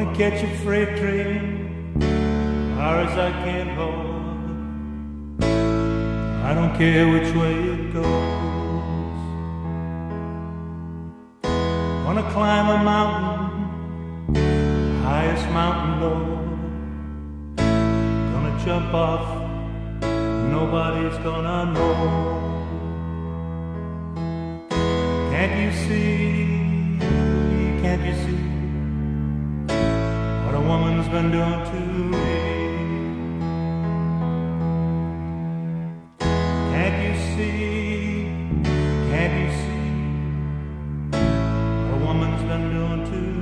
Gonna catch a freight train far as I can go. I don't care which way it goes. Gonna climb a mountain, highest mountain low. Gonna jump off, nobody's gonna know. Can't you see, can't you see what a woman's been doing to me? Can't you see, can't you see what a woman's been doing to me?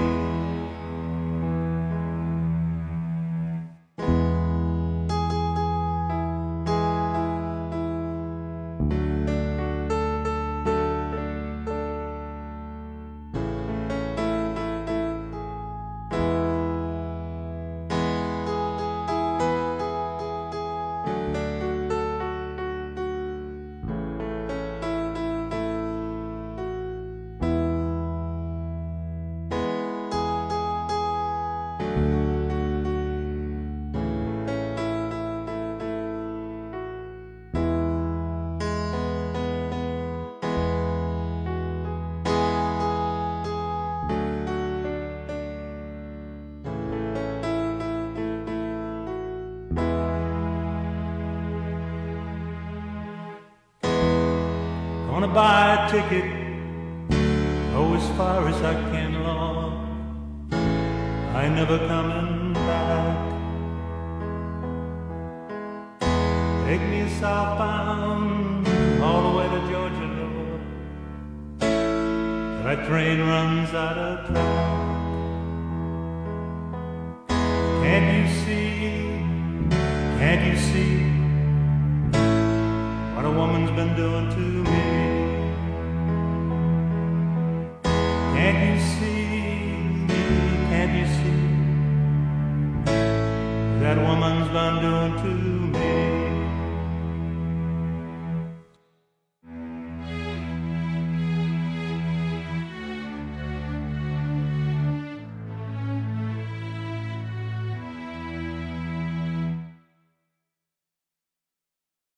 Gonna buy a ticket, go as far as I can, Lord. I ain't never coming back. Take me southbound, all the way to Georgia, Lord. That train runs out of track. Can't you see, can't you see what a woman's been doing to me? Can't you see, can't you see that woman's been doing to me?